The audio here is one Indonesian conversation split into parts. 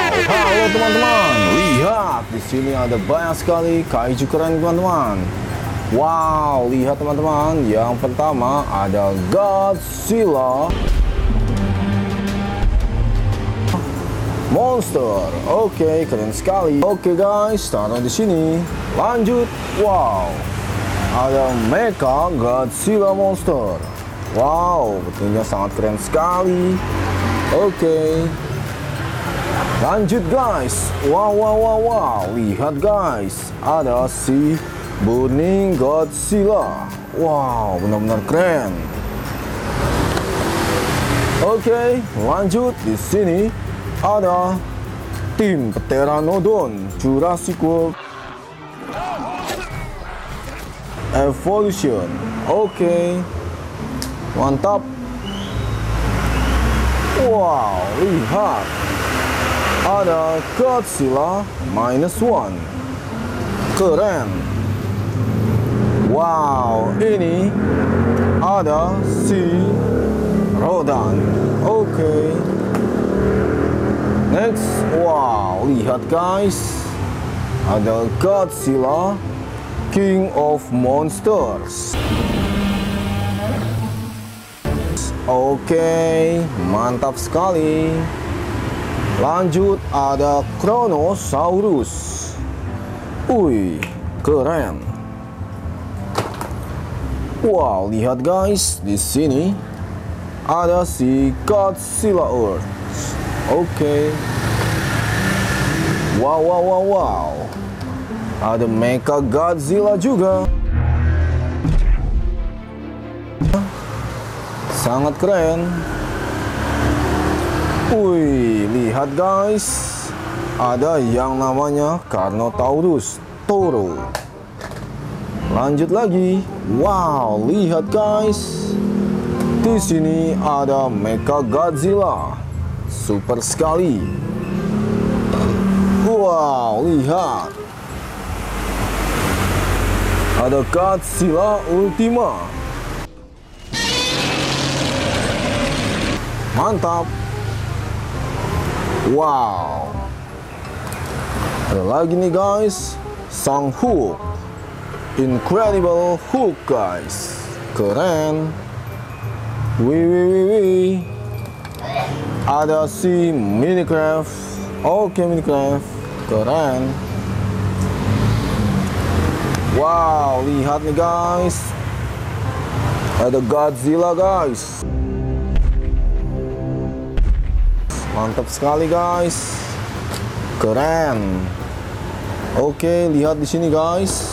Halo teman-teman, lihat di sini ada banyak sekali kaiju keren teman-teman. Wow, lihat teman-teman, yang pertama ada Godzilla Monster. Oke, keren sekali. Oke guys, taruh di sini. Lanjut. Wow, ada Mecha Godzilla Monster. Wow, bentuknya sangat keren sekali. Oke. Lanjut guys. Wow. Lihat guys, ada si Burning Godzilla. Wow, benar-benar keren. Oke, lanjut. Di sini ada tim Pteranodon Jurassic World Evolution. Oke, mantap. Wow, lihat, ada Godzilla -1. Keren. Wow, ini ada si Rodan. Oke. Next, wow, lihat guys, ada Godzilla King of Monsters. Oke, mantap sekali. Lanjut, ada Kronosaurus. Wih, keren. Wow, lihat guys, di sini ada si Godzilla Earth. Oke. Wow. Ada Mecha Godzilla juga. Sangat keren. Wih, lihat guys, ada yang namanya Carnotaurus Toro. Lanjut lagi. Wow, lihat guys, di sini ada Mecha Godzilla. Super sekali. Wow, lihat, ada Godzilla Ultima. Mantap. Wow. Ada lagi nih guys, Sang Hulk. Incredible Hulk guys. Keren. Wih. Ada si Minecraft. Oke, Minecraft. Keren. Wow, lihat nih guys, ada Godzilla guys. Mantap sekali guys. Keren. Oke, lihat di sini guys,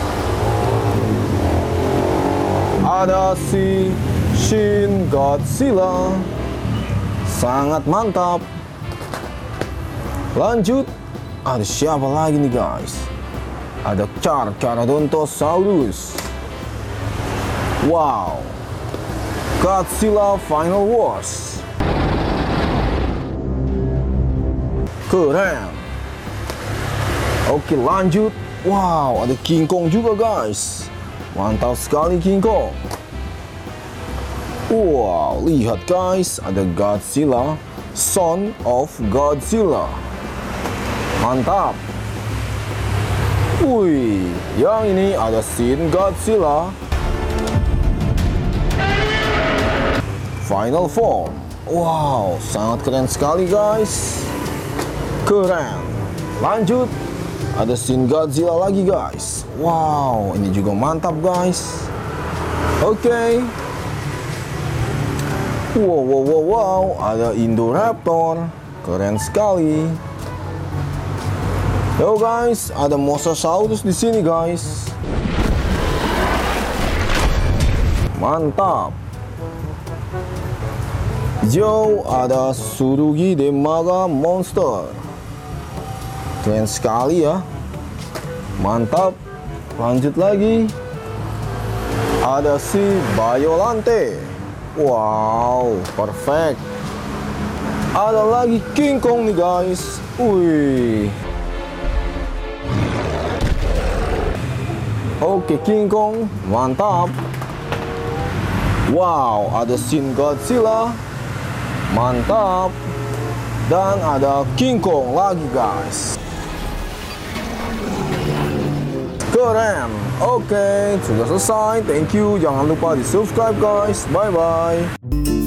ada si Shin Godzilla. Sangat mantap. Lanjut, ada siapa lagi nih guys? Ada Carcharodontosaurus. Wow, Godzilla Final Wars. Keren. Oke, lanjut. Wow, ada King Kong juga guys. Mantap sekali King Kong. Wow, lihat guys, ada Godzilla Son of Godzilla. Mantap. Wih, yang ini ada Shin Godzilla Final Form. Wow, sangat keren sekali guys. Keren. Lanjut, ada Shin Godzilla lagi guys. Wow, ini juga mantap guys. Oke. Wow, ada Indoraptor. Keren sekali. Yo guys, ada Mosasaurus di sini guys. Mantap. Yo, ada Tsurugi de Maga Monster. Keren sekali ya. Mantap. Lanjut lagi. Ada si Biollante. Wow, perfect. Ada lagi King Kong nih guys. Wih. Oke, King Kong, mantap. Wow, ada Shin Godzilla. Mantap. Dan ada King Kong lagi guys. Keren. Oke, sudah selesai. Thank you. Jangan lupa di subscribe guys. Bye bye.